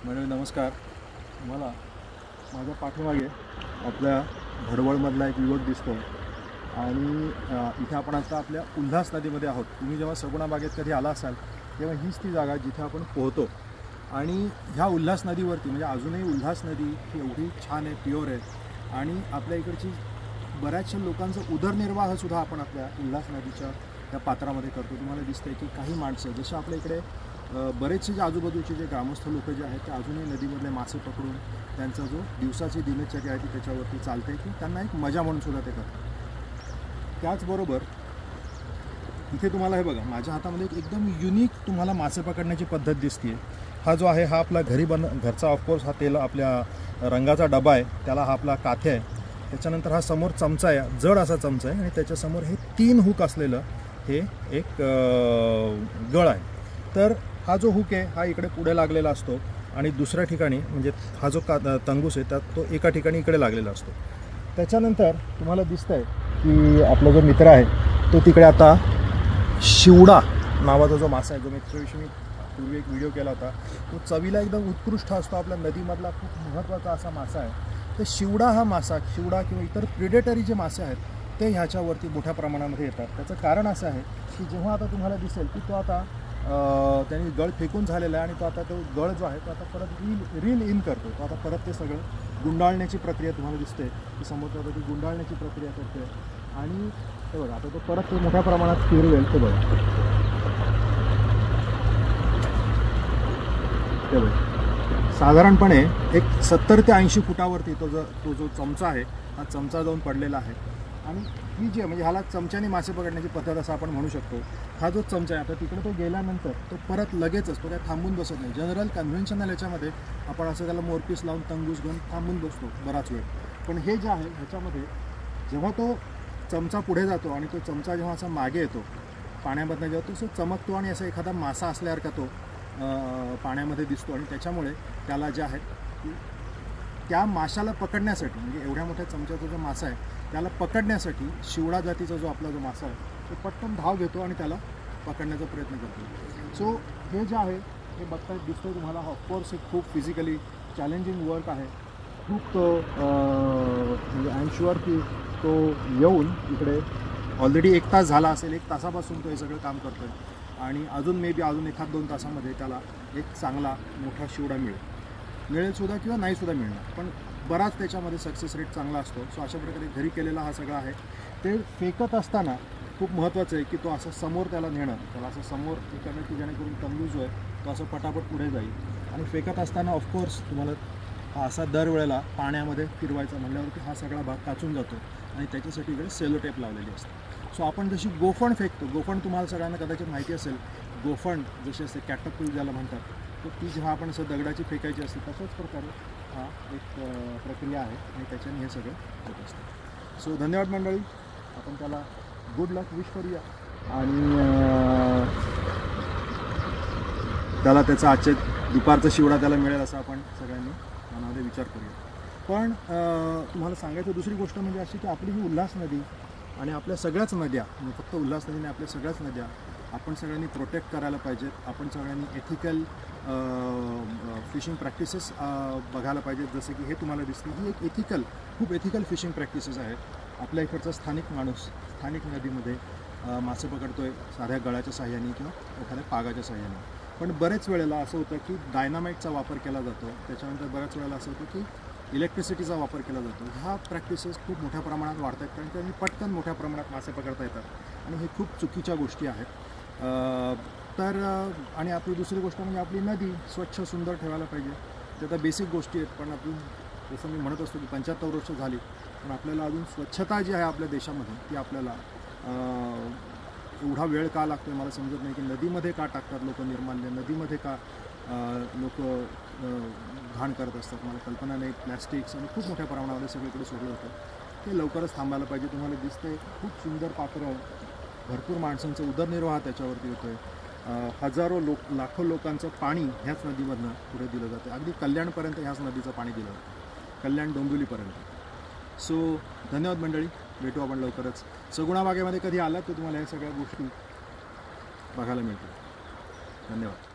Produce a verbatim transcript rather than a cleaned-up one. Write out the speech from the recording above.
मंडळी नमस्कार. मला माझ्या पाठीमागे आपल्या भडवळमधला एक युवक दिसतो आणि इथे आपण आता आपल्या उल्हास नदीमध्ये आहोत. तुम्ही जेव्हा सगुणा बागेत कधी आला असाल तेव्हा हीच ती जागा जिथे आपण पोहतो. आणि ह्या उल्हास नदीवरती म्हणजे अजूनही उल्हास नदी ही एवढी छान आहे, प्युअर आहे आणि आपल्या इकडची बऱ्याचशा लोकांचा उदरनिर्वाहसुद्धा आपण आपल्या उल्हास नदीच्या त्या पात्रामध्ये करतो. तुम्हाला दिसतंय की काही माणसं जसं आपल्या इकडे बरेचसे जे आजूबाजूचे जे ग्रामस्थ लोक जे आहेत ते अजूनही नदीमधले मासे पकडून त्यांचा जो दिवसाची दिनचर्या आहे ती त्याच्यावरती चालते की त्यांना एक मजा म्हणून सुद्धा ते करतात. त्याचबरोबर इथे तुम्हाला हे बघा, माझ्या हातामध्ये एक एकदम युनिक तुम्हाला मासे पकडण्याची पद्धत दिसते. हा जो आहे हा आपला घरी बन घरचा ऑफकोर्स हा तेल आपल्या रंगाचा डबा आहे, त्याला हा आपला काथे आहे. त्याच्यानंतर हा समोर चमचा आहे, जड असा चमचा आहे आणि त्याच्यासमोर हे तीन हुक असलेलं हे एक गळ आहे. तर हा जो हुक आहे हा इकडे पुढे लागलेला असतो आणि दुसऱ्या ठिकाणी म्हणजे हा जो का तंगूस आहे त्यात तो एका ठिकाणी इकडे लागलेला असतो. त्याच्यानंतर तुम्हाला दिसतंय की आपला जो मित्र आहे तो तिकडे आता शिवडा नावाचा जो मासा आहे, जो मित्राविषयी मी पूर्वी एक व्हिडिओ केला होता, तो चवीला एकदम उत्कृष्ट असतो, आपल्या नदीमधला खूप महत्त्वाचा असा मासा आहे. तर शिवडा हा मासा, शिवडा किंवा इतर प्रिडेटरी जे मासे आहेत ते ह्याच्यावरती मोठ्या प्रमाणामध्ये येतात. त्याचं कारण असं आहे की जेव्हा आता तुम्हाला दिसेल की तो आता त्यांनी गळ फेकून झालेला आहे आणि तो आता तो गळ जो आहे तो आता परत रील रील इन करतो. तो आता परत ते सगळं गुंडाळण्याची प्रक्रिया तुम्हाला दिसते की समोर आता ती गुंडाळण्याची प्रक्रिया करते आणि ते बघा आता तो परत ते मोठ्या प्रमाणात फिरवेल. ते बघा ते बघा साधारणपणे एक सत्तर ते ऐंशी फुटावरती तो जो तो जो चमचा आहे हा चमचा जाऊन पडलेला आहे. आणि ही जी म्हणजे ह्याला चमच्याने मासे पकडण्याची पद्धत असं आपण म्हणू शकतो. हा जो चमचा आहे आता तिकडे तो गेल्यानंतर तो परत लगेचच तो काय थांबून बसत नाही. जनरल कन्व्हेन्शनल याच्यामध्ये आपण असं त्याला मोरपीस लावून तंगूस घेऊन थांबून बसतो बराच वेळ. पण हे जे आहे ह्याच्यामध्ये जेव्हा तो चमचा पुढे जातो आणि तो चमचा जेव्हा असा मागे येतो पाण्यामधनं, जेव्हा तो असं चमकतो आणि असं एखादा मासा असल्यासारखा तो पाण्यामध्ये दिसतो आणि त्याच्यामुळे त्याला जे आहे त्या माशाला पकडण्यासाठी म्हणजे एवढ्या मोठ्या चमच्याचा जो मासा आहे त्याला पकडण्यासाठी शिवडा जातीचा जो आपला जो मासा आहे तो पटकन धाव घेतो आणि त्याला पकडण्याचा प्रयत्न करतो. सो हे जे आहे हे बघता दिसतं तुम्हाला. ऑफकोर्स हे खूप फिजिकली चॅलेंजिंग वर्क आहे. खूप तो म्हणजे आय एम शुअर की तो येऊन इकडे ऑलरेडी एक तास झाला असेल, एक तासापासून तो हे सगळं काम करतो आहे आणि अजून मे बी अजून एखाद दोन तासामध्ये त्याला एक चांगला मोठा शिवडा मिळेल मिळेलसुद्धा किंवा नाहीसुद्धा मिळणार, पण बराच त्याच्यामध्ये सक्सेस रेट चांगला असतो. सो अशा प्रकारे घरी केलेला हा सगळा आहे. ते फेकत असताना खूप महत्त्वाचं आहे की तो असं समोर त्याला नेणं, त्याला असं समोर करणं की जेणेकरून तंबू जो आहे तो असं पटापट पुढे जाईल. आणि फेकत असताना ऑफकोर्स तुम्हाला हा असा दरवेळेला पाण्यामध्ये फिरवायचा म्हणल्यावरती हा सगळा भाग काचून जातो आणि त्याच्यासाठी इकडे सेलो टेप लावलेली असते. सो आपण जशी गोफण फेकतो, गोफण तुम्हाला सगळ्यांना कदाचित माहिती असेल, गोफण जशी असते कॅटअपूल ज्याला म्हणतात, तर ती जेव्हा आपण असं दगडाची फेकायची असते तशाच प्रकारे हा एक प्रक्रिया आहे आणि त्याच्याने हे सगळं होत असतं. सो धन्यवाद मंडळी. आपण त्याला गुड लक विश करूया आणि त्याला त्याचा आजचे दुपारचा शिवडा त्याला मिळेल असं आपण सगळ्यांनी मनामध्ये विचार करूया. पण तुम्हाला सांगायचं दुसरी गोष्ट म्हणजे अशी की आपली ही उल्हास नदी आणि आपल्या सगळ्याच नद्या, म्हणजे फक्त उल्हास नदीने आपल्या सगळ्याच नद्या आपण सगळ्यांनी प्रोटेक्ट करायला पाहिजेत. आपण सगळ्यांनी एथिकल फिशिंग प्रॅक्टिसेस बघायला पाहिजेत. जसं की हे तुम्हाला दिसते ही एक एथिकल खूप एथिकल फिशिंग प्रॅक्टिसेस आहेत. आपल्या इकडचा स्थानिक माणूस स्थानिक नदीमध्ये मासे पकडतो आहे साध्या गळाच्या साह्याने किंवा एखाद्या पागाच्या साह्याने. पण बरेच वेळेला असं होतं की डायनामाईटचा वापर केला जातो. त्याच्यानंतर बऱ्याच वेळेला असं होतं की इलेक्ट्रिसिटीचा वापर केला जातो. ह्या प्रॅक्टिसेस खूप मोठ्या प्रमाणात वाढत आहेत कारण त्यांनी पटकन मोठ्या प्रमाणात मासे पकडता येतात आणि हे खूप चुकीच्या गोष्टी आहेत. तर आणि आपली दुसरी गोष्ट म्हणजे आपली नदी स्वच्छ सुंदर ठेवायला पाहिजे. ते तर बेसिक गोष्टी आहेत, पण आपण जसं मी म्हणत असतो की पंच्याहत्तर वर्ष झाली पण आपल्याला अजून स्वच्छता जी आहे आपल्या देशामध्ये ती आपल्याला एवढा वेळ का लागतो मला समजत नाही. की नदीमध्ये का टाकतात लोक निर्माल्य, नदीमध्ये का लोक घाण करत असतात मला कल्पना नाही. प्लॅस्टिक्स आणि खूप मोठ्या प्रमाणामध्ये सगळीकडे सोडलं होतं, ते लवकरच थांबायला पाहिजे. तुम्हाला दिसतंय खूप सुंदर पात्र, भरपूर माणसांचा उदरनिर्वाह त्याच्यावरती होतो आहे. हजारो लोक लाखो लोकांचं पाणी ह्याच नदीमधनं पुढे दिलं जातं. अगदी कल्याणपर्यंत ह्याच नदीचं पाणी दिलं जातं, कल्याण डोंबिवलीपर्यंत. सो धन्यवाद मंडळी. भेटू आपण लवकरच. सगुणा बागेमध्ये कधी आलात तर तुम्हाला ह्या सगळ्या गोष्टी बघायला मिळतील. धन्यवाद.